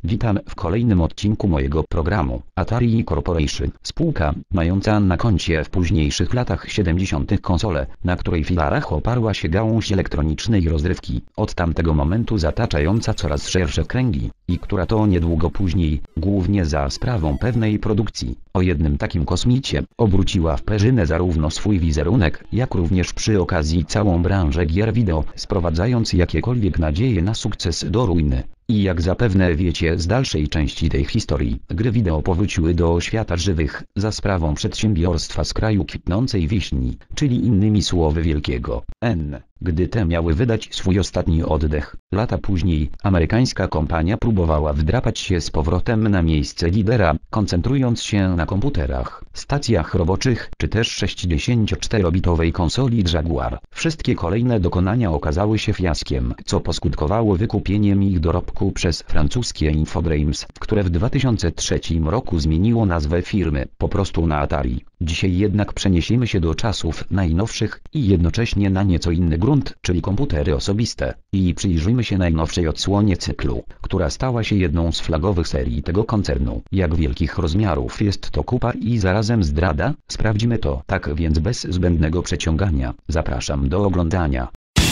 Witam w kolejnym odcinku mojego programu Atari Corporation. Spółka, mająca na koncie w późniejszych latach 70. konsolę, na której filarach oparła się gałąź elektronicznej rozrywki, od tamtego momentu zataczająca coraz szersze kręgi, i która to niedługo później, głównie za sprawą pewnej produkcji, o jednym takim kosmicie, obróciła w perzynę zarówno swój wizerunek, jak również przy okazji całą branżę gier wideo, sprowadzając jakiekolwiek nadzieje na sukces do ruiny. I jak zapewne wiecie z dalszej części tej historii, gry wideo powróciły do świata żywych, za sprawą przedsiębiorstwa z kraju kwitnącej wiśni, czyli innymi słowy wielkiego N. Gdy te miały wydać swój ostatni oddech, lata później, amerykańska kompania próbowała wdrapać się z powrotem na miejsce lidera, koncentrując się na komputerach, stacjach roboczych, czy też 64-bitowej konsoli Jaguar. Wszystkie kolejne dokonania okazały się fiaskiem, co poskutkowało wykupieniem ich dorobku przez francuskie Infogrames, które w 2003 roku zmieniło nazwę firmy, po prostu na Atari. Dzisiaj jednak przeniesiemy się do czasów najnowszych i jednocześnie na nieco inny grunt, czyli komputery osobiste, i przyjrzyjmy się najnowszej odsłonie cyklu, która stała się jedną z flagowych serii tego koncernu. Jak wielkich rozmiarów jest to kupa i zarazem zdrada? Sprawdzimy to. Tak więc bez zbędnego przeciągania, zapraszam do oglądania.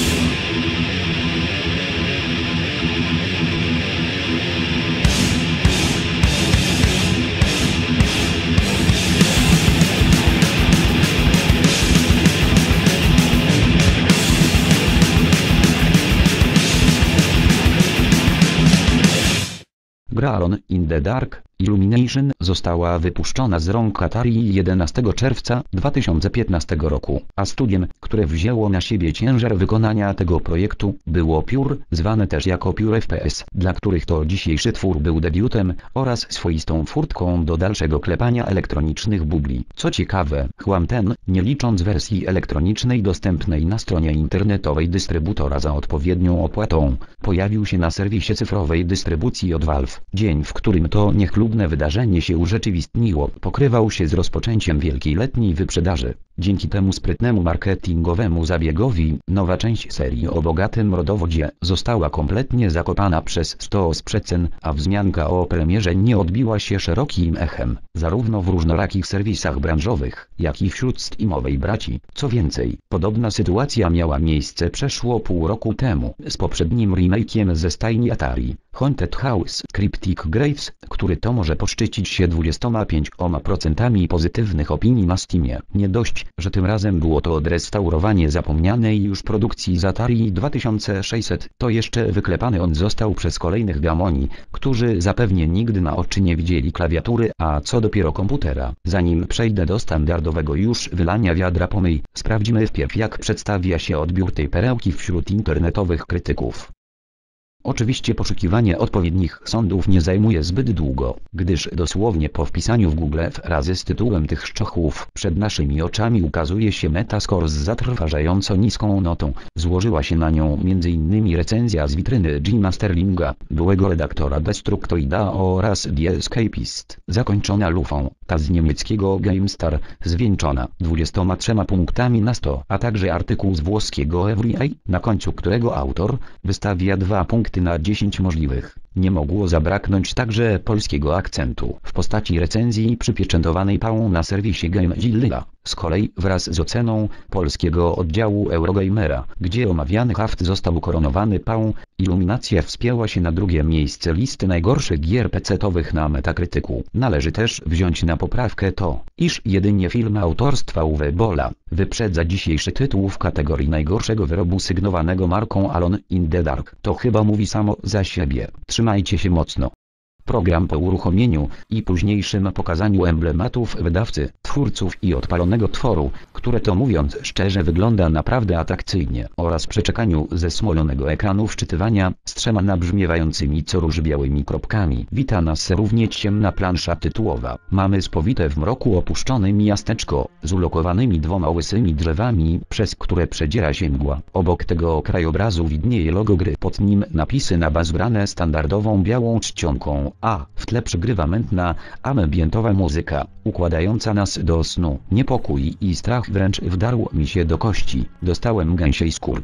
Gra Alone in the Dark Illumination została wypuszczona z rąk Atari 11 czerwca 2015 roku, a studiem, które wzięło na siebie ciężar wykonania tego projektu, było Pure, zwane też jako Pure FPS, dla których to dzisiejszy twór był debiutem oraz swoistą furtką do dalszego klepania elektronicznych bubli. Co ciekawe, chłam ten, nie licząc wersji elektronicznej dostępnej na stronie internetowej dystrybutora za odpowiednią opłatą, pojawił się na serwisie cyfrowej dystrybucji od Valve. Dzień, w którym to niechlubne wydarzenie się urzeczywistniło, pokrywał się z rozpoczęciem wielkiej letniej wyprzedaży. Dzięki temu sprytnemu marketingowemu zabiegowi, nowa część serii o bogatym rodowodzie została kompletnie zakopana przez stos przecen, a wzmianka o premierze nie odbiła się szerokim echem, zarówno w różnorakich serwisach branżowych, jak i wśród steamowej braci. Co więcej, podobna sytuacja miała miejsce przeszło pół roku temu, z poprzednim remake'iem ze stajni Atari, Haunted House Cryptic Graves, który to może poszczycić się 25% pozytywnych opinii na Steamie. Nie dość, że tym razem było to odrestaurowanie zapomnianej już produkcji z Atari 2600, to jeszcze wyklepany on został przez kolejnych gamoni, którzy zapewnie nigdy na oczy nie widzieli klawiatury, a co dopiero komputera. Zanim przejdę do standardowego już wylania wiadra pomyj, sprawdźmy wpierw jak przedstawia się odbiór tej perełki wśród internetowych krytyków. Oczywiście poszukiwanie odpowiednich sądów nie zajmuje zbyt długo, gdyż dosłownie po wpisaniu w Google frazy z tytułem tych szczochłów przed naszymi oczami ukazuje się Metascore z zatrważająco niską notą. Złożyła się na nią m.in. recenzja z witryny Jima Sterlinga, byłego redaktora Destructoida oraz The Escapist, zakończona lufą, ta z niemieckiego GameStar, zwieńczona 23 punktami na 100, a także artykuł z włoskiego Everyeye, na końcu którego autor wystawia 2 punkty na 10 możliwych. Nie mogło zabraknąć także polskiego akcentu w postaci recenzji przypieczętowanej pałą na serwisie GameZilla, z kolei wraz z oceną polskiego oddziału Eurogamera, gdzie omawiany haft został koronowany pałą. Illuminacja wspięła się na drugie miejsce listy najgorszych gier PC-towych na Metacriticu. Należy też wziąć na poprawkę to, iż jedynie film autorstwa Uwe Bolla wyprzedza dzisiejszy tytuł w kategorii najgorszego wyrobu sygnowanego marką Alone in the Dark. To chyba mówi samo za siebie. Trzymajcie się mocno. Program po uruchomieniu i późniejszym pokazaniu emblematów wydawcy, twórców i odpalonego tworu, które to mówiąc szczerze wygląda naprawdę atrakcyjnie, oraz przeczekaniu zesmolonego ekranu wczytywania z 3 nabrzmiewającymi co róż białymi kropkami, wita nas równie ciemna plansza tytułowa. Mamy spowite w mroku opuszczone miasteczko z ulokowanymi 2 łysymi drzewami, przez które przedziera się mgła. Obok tego krajobrazu widnieje logo gry, pod nim napisy nabazgrane standardową białą czcionką, a w tle przygrywa mętna, ambientowa muzyka, układająca nas do snu. Niepokój i strach wręcz wdarł mi się do kości. Dostałem gęsiej skórki,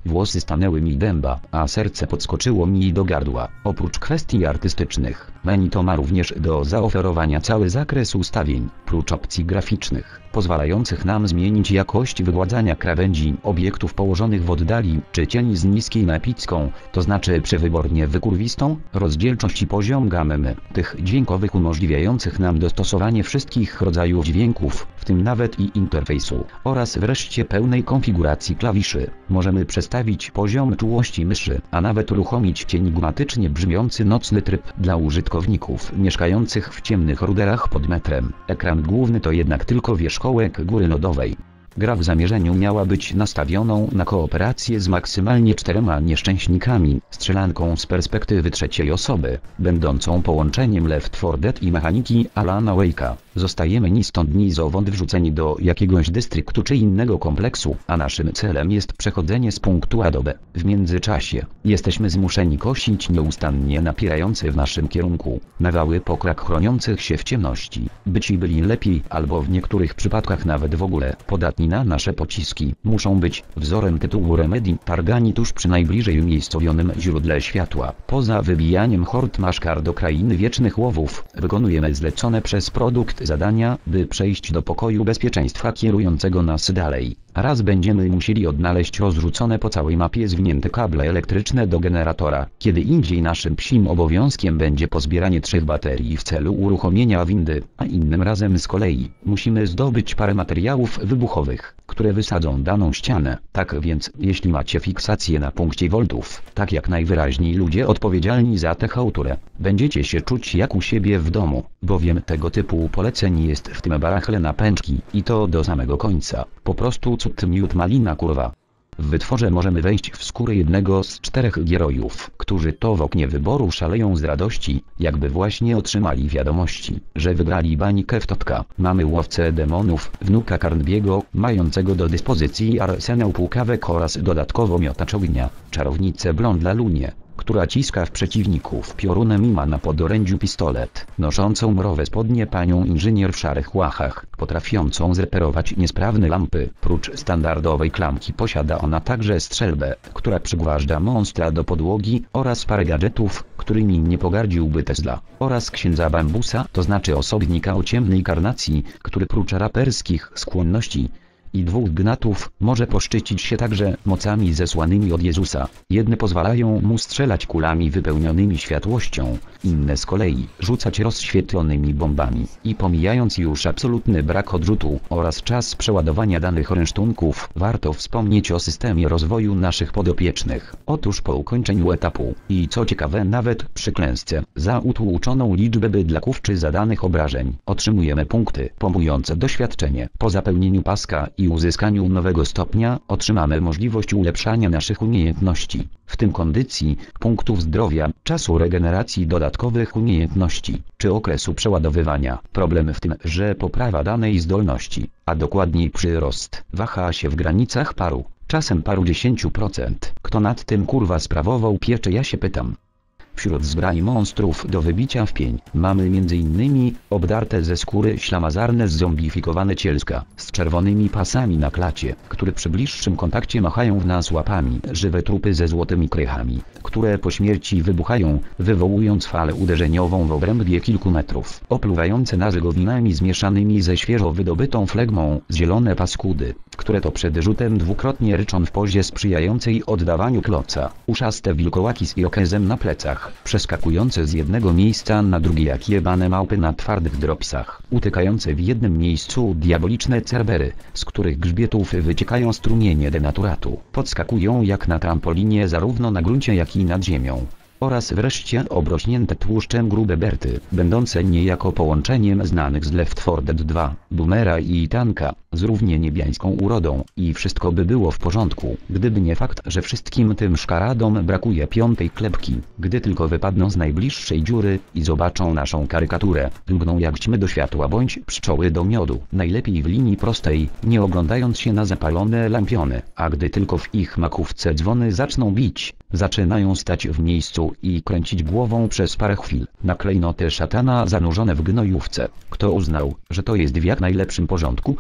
Włosy stanęły mi dęba, a serce podskoczyło mi do gardła. Oprócz kwestii artystycznych, Manito ma również do zaoferowania cały zakres ustawień, prócz opcji graficznych, pozwalających nam zmienić jakość wygładzania krawędzi obiektów położonych w oddali, czy cieni z niskiej na epicką, to znaczy przewybornie wykurwistą, rozdzielczość i poziom gamy tych dźwiękowych umożliwiających nam dostosowanie wszystkich rodzajów dźwięków, w tym nawet i interfejsu, oraz wreszcie pełnej konfiguracji klawiszy. Możemy przestawić poziom czułości myszy, a nawet uruchomić enigmatycznie brzmiący nocny tryb dla użytkowników mieszkających w ciemnych ruderach pod metrem. Ekran główny to jednak tylko wierzchołek góry lodowej. Gra w zamierzeniu miała być nastawioną na kooperację z maksymalnie 4 nieszczęśnikami, strzelanką z perspektywy trzeciej osoby, będącą połączeniem Left 4 Dead i mechaniki Alana Wake'a. Zostajemy ni stąd ni zowąd wrzuceni do jakiegoś dystryktu czy innego kompleksu, a naszym celem jest przechodzenie z punktu A do B. W międzyczasie jesteśmy zmuszeni kosić nieustannie napierające w naszym kierunku nawały pokrak chroniących się w ciemności, by ci byli lepiej albo w niektórych przypadkach nawet w ogóle podatni na nasze pociski. Muszą być wzorem tytułu Remedy targani tuż przy najbliżej umiejscowionym źródle światła. Poza wybijaniem hord maszkar do krainy wiecznych łowów, wykonujemy zlecone przez produkt zadania, by przejść do pokoju bezpieczeństwa kierującego nas dalej. Raz będziemy musieli odnaleźć rozrzucone po całej mapie zwinięte kable elektryczne do generatora. Kiedy indziej naszym psim obowiązkiem będzie pozbieranie 3 baterii w celu uruchomienia windy, a innym razem z kolei musimy zdobyć parę materiałów wybuchowych, które wysadzą daną ścianę. Tak więc, jeśli macie fiksację na punkcie voltów, tak jak najwyraźniej ludzie odpowiedzialni za tę chałturę, będziecie się czuć jak u siebie w domu, bowiem tego typu poleceń jest w tym barachle na pęczki i to do samego końca. Po prostu cud miód malina kurwa. W wytworze możemy wejść w skórę jednego z 4 gierojów, którzy to w oknie wyboru szaleją z radości, jakby właśnie otrzymali wiadomości, że wygrali bańkę w totka. Mamy łowcę demonów, wnuka Carnbiego, mającego do dyspozycji arsenał półkawek oraz dodatkowo miotacz ognia, czarownicę Blond Lalunie, która ciska w przeciwników piorunem i ma na podorędziu pistolet, noszącą mrowe spodnie panią inżynier w szarych łachach, potrafiącą zreperować niesprawne lampy. Prócz standardowej klamki posiada ona także strzelbę, która przygłażdża monstra do podłogi, oraz parę gadżetów, którymi nie pogardziłby Tesla, oraz księdza Bambusa, to znaczy osobnika o ciemnej karnacji, który prócz raperskich skłonności i 2 gnatów, może poszczycić się także mocami zesłanymi od Jezusa. Jedne pozwalają mu strzelać kulami wypełnionymi światłością, inne z kolei rzucać rozświetlonymi bombami. I pomijając już absolutny brak odrzutu oraz czas przeładowania danych rynsztunków, warto wspomnieć o systemie rozwoju naszych podopiecznych. Otóż po ukończeniu etapu, i co ciekawe nawet przy klęsce, za utłuczoną liczbę bydlaków czy zadanych obrażeń, otrzymujemy punkty pompujące doświadczenie. Po zapełnieniu paska i uzyskaniu nowego stopnia, otrzymamy możliwość ulepszania naszych umiejętności, w tym kondycji, punktów zdrowia, czasu regeneracji dodatkowych umiejętności, czy okresu przeładowywania. Problem w tym, że poprawa danej zdolności, a dokładniej przyrost, waha się w granicach czasem paru 10%. Kto nad tym kurwa sprawował pieczę, ja się pytam. Wśród zbrań monstrów do wybicia w pień mamy m.in. obdarte ze skóry ślamazarne zombifikowane cielska z czerwonymi pasami na klacie, które przy bliższym kontakcie machają w nas łapami, żywe trupy ze złotymi krychami, które po śmierci wybuchają, wywołując falę uderzeniową w obrębie kilku metrów, opluwające nas gowinami zmieszanymi ze świeżo wydobytą flegmą, zielone paskudy, które to przed rzutem dwukrotnie ryczą w pozie sprzyjającej oddawaniu kloca, uszaste wilkołaki z irokezem na plecach, przeskakujące z jednego miejsca na drugie jak jebane małpy na twardych dropsach, utykające w jednym miejscu diaboliczne cerbery, z których grzbietów wyciekają strumienie denaturatu, podskakują jak na trampolinie zarówno na gruncie jak i nad ziemią. Oraz wreszcie obrośnięte tłuszczem grube berty, będące niejako połączeniem znanych z Left 4 Dead 2, Boomera i Tanka, z równie niebiańską urodą, i wszystko by było w porządku, gdyby nie fakt, że wszystkim tym szkaradom brakuje 5. klepki. Gdy tylko wypadną z najbliższej dziury i zobaczą naszą karykaturę, lgną jak ćmy do światła bądź pszczoły do miodu, najlepiej w linii prostej, nie oglądając się na zapalone lampiony, a gdy tylko w ich makówce dzwony zaczną bić, zaczynają stać w miejscu i kręcić głową przez parę chwil, na klejnoty szatana zanurzone w gnojówce. Kto uznał, że to jest w jak najlepszym porządku?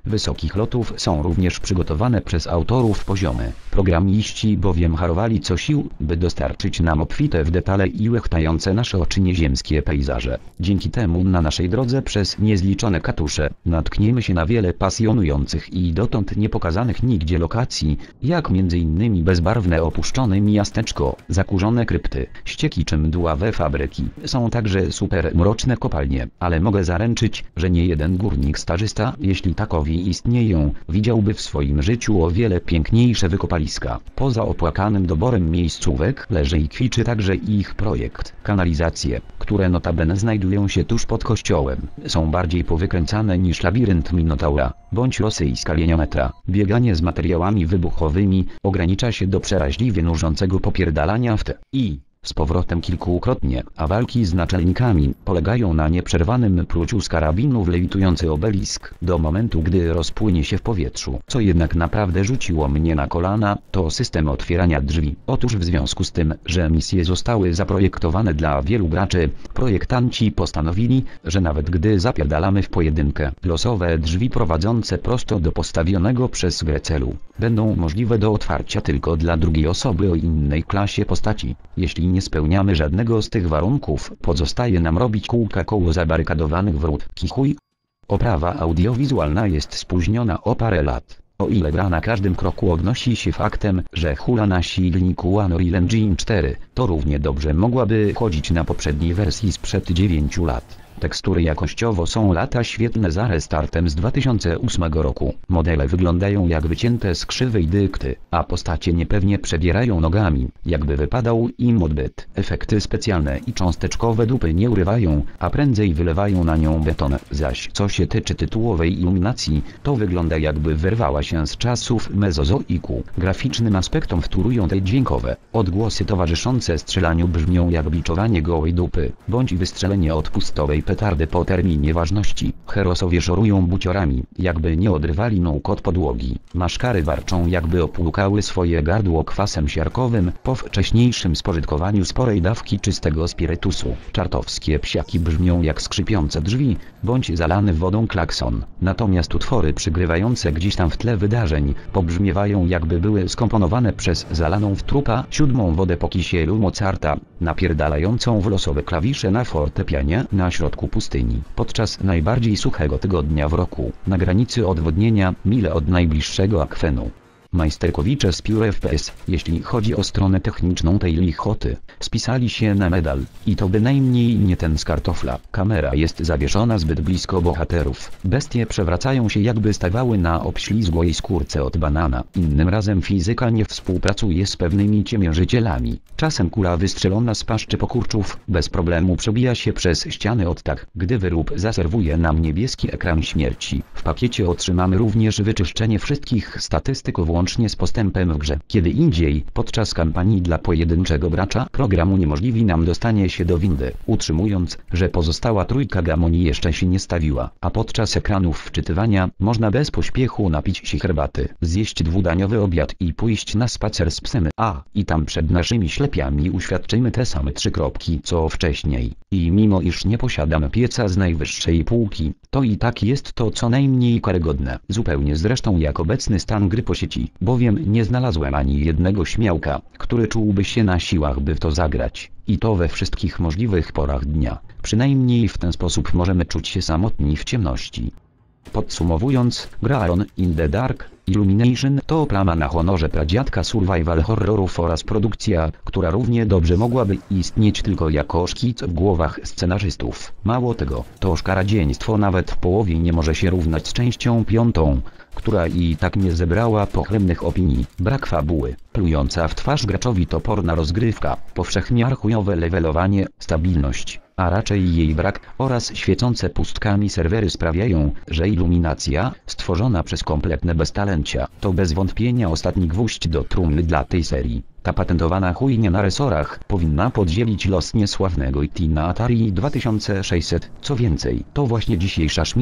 wysokich lotów są również przygotowane przez autorów poziome. Programiści bowiem harowali co sił, by dostarczyć nam obfite w detale i łechtające nasze oczy nieziemskie pejzaże. Dzięki temu na naszej drodze przez niezliczone katusze natkniemy się na wiele pasjonujących i dotąd niepokazanych nigdzie lokacji, jak m.in. bezbarwne opuszczone miasteczko, zakurzone krypty, ścieki czy mdławe fabryki. Są także super mroczne kopalnie, ale mogę zaręczyć, że nie jeden górnik stażysta, jeśli takowi istnieją, widziałby w swoim życiu o wiele piękniejsze wykopaliska. Poza opłakanym doborem miejscówek leży i kwiczy także ich projekt. Kanalizacje, które notabene znajdują się tuż pod kościołem, są bardziej powykręcane niż labirynt Minotaura, bądź rosyjska liniometra. Bieganie z materiałami wybuchowymi ogranicza się do przeraźliwie nużącego popierdalania w te i z powrotem kilkukrotnie, a walki z naczelnikami polegają na nieprzerwanym pluciu z karabinu w lewitujący obelisk, do momentu gdy rozpłynie się w powietrzu. Co jednak naprawdę rzuciło mnie na kolana, to system otwierania drzwi. Otóż w związku z tym, że misje zostały zaprojektowane dla wielu graczy, projektanci postanowili, że nawet gdy zapierdalamy w pojedynkę, losowe drzwi prowadzące prosto do postawionego przez grę celu będą możliwe do otwarcia tylko dla drugiej osoby o innej klasie postaci. Jeśli nie spełniamy żadnego z tych warunków, pozostaje nam robić kółka koło zabarykadowanych wrót. Kichuj. Oprawa audiowizualna jest spóźniona o parę lat. O ile gra na każdym kroku odnosi się faktem, że hula na silniku Unreal Engine 4, to równie dobrze mogłaby chodzić na poprzedniej wersji sprzed 9 lat. Tekstury jakościowo są lata świetne za restartem z 2008 roku. Modele wyglądają jak wycięte z krzywej dykty, a postacie niepewnie przebierają nogami, jakby wypadał im odbyt. Efekty specjalne i cząsteczkowe dupy nie urywają, a prędzej wylewają na nią beton. Zaś co się tyczy tytułowej iluminacji, to wygląda jakby wyrwała się z czasów mezozoiku. Graficznym aspektom wtórują te dźwiękowe. Odgłosy towarzyszące strzelaniu brzmią jak biczowanie gołej dupy, bądź wystrzelenie odpustowej petardy po terminie ważności. Herosowie szorują buciorami, jakby nie odrywali nóg od podłogi. Maszkary warczą, jakby opłukały swoje gardło kwasem siarkowym po wcześniejszym spożytkowaniu sporej dawki czystego spirytusu. Czartowskie psiaki brzmią jak skrzypiące drzwi, bądź zalany wodą klakson. Natomiast utwory przygrywające gdzieś tam w tle wydarzeń pobrzmiewają, jakby były skomponowane przez zalaną w trupa siódmą wodę po kisielu Mozarta, napierdalającą w losowe klawisze na fortepianie na środku pustyni. Podczas najbardziej suchego tygodnia w roku, na granicy odwodnienia, mile od najbliższego akwenu. Majsterkowicze z Pure FPS, jeśli chodzi o stronę techniczną tej lichoty, spisali się na medal, i to bynajmniej nie ten z kartofla. Kamera jest zawieszona zbyt blisko bohaterów. Bestie przewracają się, jakby stawały na obślizgłej skórce od banana. Innym razem fizyka nie współpracuje z pewnymi ciemiężycielami. Czasem kula wystrzelona z paszczy pokurczów bez problemu przebija się przez ściany od tak, gdy wyrób zaserwuje nam niebieski ekran śmierci. W pakiecie otrzymamy również wyczyszczenie wszystkich statystyk łącznie z postępem w grze. Kiedy indziej, podczas kampanii dla pojedynczego gracza, program uniemożliwi nam dostanie się do windy, utrzymując, że pozostała trójka gamonii jeszcze się nie stawiła, a podczas ekranów wczytywania można bez pośpiechu napić się herbaty, zjeść dwudaniowy obiad i pójść na spacer z psem, i tam przed naszymi ślepiami uświadczymy te same 3 kropki co wcześniej. I mimo iż nie posiadam pieca z najwyższej półki, to i tak jest to co najmniej karygodne. Zupełnie zresztą jak obecny stan gry po sieci, bowiem nie znalazłem ani jednego śmiałka, który czułby się na siłach, by w to zagrać. I to we wszystkich możliwych porach dnia. Przynajmniej w ten sposób możemy czuć się samotni w ciemności. Podsumowując, gra Alone in the Dark Illumination to plama na honorze pradziadka survival horrorów oraz produkcja, która równie dobrze mogłaby istnieć tylko jako szkic w głowach scenarzystów. Mało tego, to szkaradzieństwo nawet w połowie nie może się równać z częścią 5, która i tak nie zebrała pochlebnych opinii. Brak fabuły, plująca w twarz graczowi toporna rozgrywka, powszechnie chujowe levelowanie, stabilność, a raczej jej brak oraz świecące pustkami serwery sprawiają, że Illuminacja, stworzona przez kompletne beztalencia, to bez wątpienia ostatni gwóźdź do trumny dla tej serii. Ta patentowana chujnia na resorach powinna podzielić los niesławnego IT na Atari 2600. Co więcej, to właśnie dzisiejsza szmira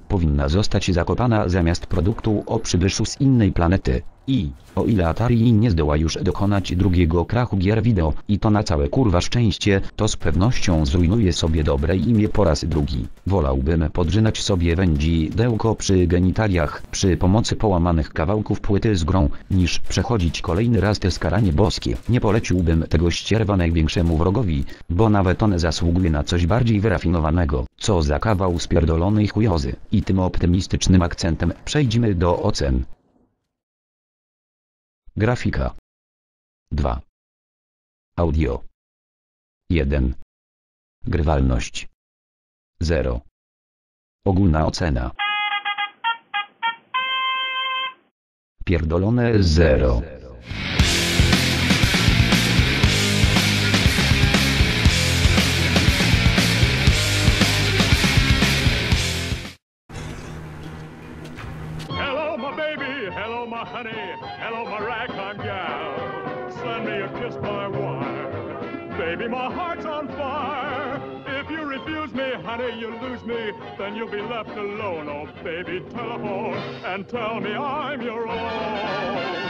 powinna zostać zakopana zamiast produktu o przybyszu z innej planety. I, o ile Atari nie zdoła już dokonać drugiego krachu gier wideo, i to na całe kurwa szczęście, to z pewnością zrujnuje sobie dobre imię po raz drugi. Wolałbym podrzynać sobie wędzidełko przy genitaliach przy pomocy połamanych kawałków płyty z grą, niż przechodzić kolejny raz te skaranie boskie. Nie poleciłbym tego ścierwa największemu wrogowi, bo nawet on zasługuje na coś bardziej wyrafinowanego. Co za kawał spierdolonej chujozy. I tym optymistycznym akcentem przejdźmy do ocen. Grafika 2. Audio 1. Grywalność 0. Ogólna ocena pierdolone 0. Hello, my baby. Hello, my honey. Hello, my ragtime gal. Send me a kiss by wire. Baby, my heart's on fire. If you refuse me, honey, you lose me. Then you'll be left alone. Oh, baby, telephone and tell me I'm your own.